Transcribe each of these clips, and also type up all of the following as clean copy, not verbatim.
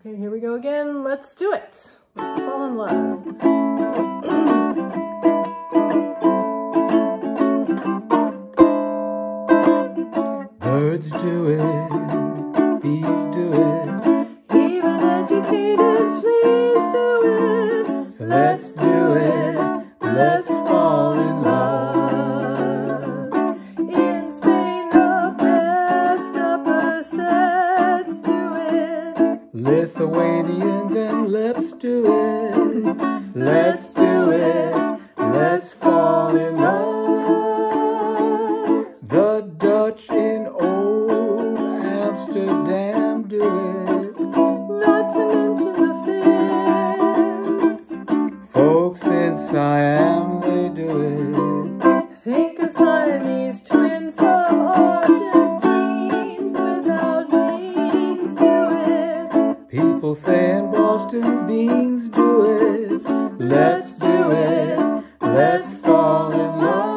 Okay, here we go again. Let's do it. Let's fall in love. Birds do it, bees do it, even educated fleas do it. so let's do it, let's fall in love. In Spain the best opposites do it. Lithuanians and let's do it, let's do it, let's fall in love. The Dutch in old Amsterdam do it, Not to mention the Finns. folks in Siam they do it. Think of Siamese twins, some Argentines without wings do it. People saying Boston beans do it, let's do it, let's fall in love.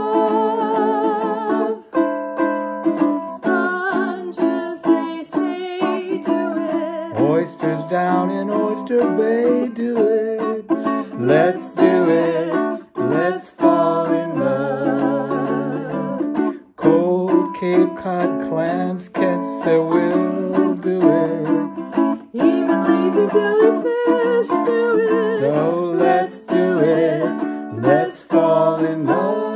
Sponges, they say, do it. Oysters down in Oyster Bay do it, let's do it, let's fall in love. Cold Cape Cod clams catch their will do it, Even lazy jellyfish do it. so let's do it, let's fall in love.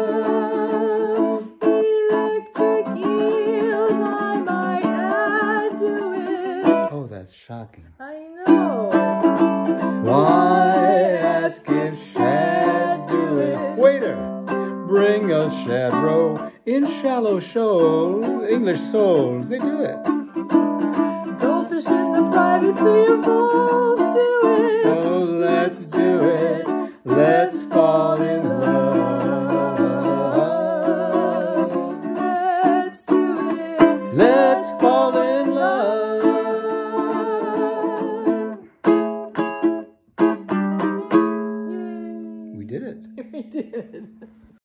Electric eels, I might add, do it. Oh, that's shocking. I know. Why ask if shad do it? Waiter, bring us shad roe in shallow shoals. English souls, they do it. Goldfish in the privacy of bowls do it. So let's do it, let's fall in love. Let's do it. Let's fall in love. We did it. We did.